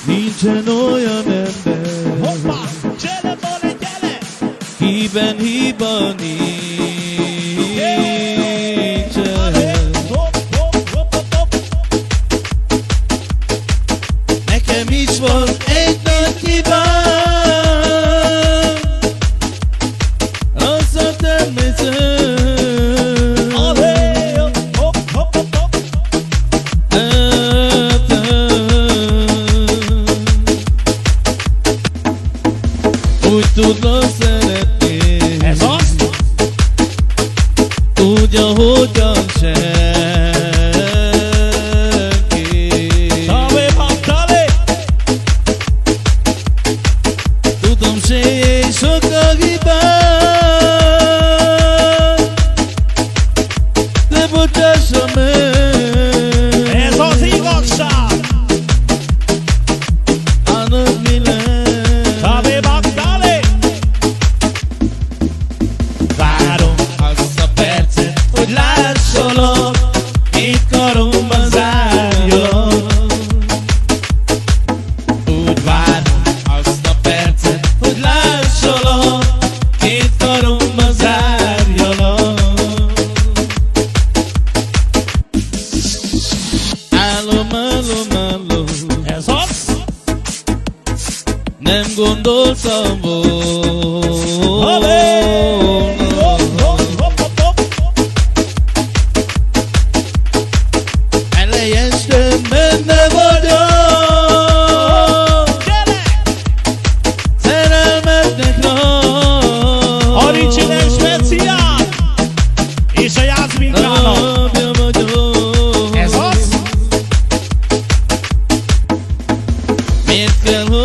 Nincsen olyan ember, Hoppá! Gyere, Bori, gyere! kiben hiba nincsen. Hopp, hopp, hopp, hopp, hopp! Nekem is van egy nagy hibám, rossz a természet. Alé, hopp, hopp, hopp, hopp! Úgy tudlak szeretni, Ez az? úgy, ahogyan senki. Dale, dale! Tudom, se sok a hibám, de bocsássa meg. Ez az igazság! Annak mi lesz? Dale, dale! Várom azt a percet, hogy lássalak, két karomban zárjalak. Úgy várom azt a percet, hogy lássalak, két karomban zárjalak. Állom, állom, állom, Ez az? nem gondoltam Alé! Hopp, volna. hopp, hopp, hopp, hopp! Elejeztem, benne vagyok, Gyere! szerelmednek rá. Original speciál! És a Jászminkának! Apja vagyok. Ez az? Miért kell,